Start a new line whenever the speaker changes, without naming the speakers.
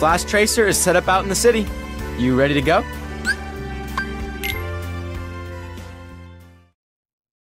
Flash Tracer is set up out in the city. You ready to go?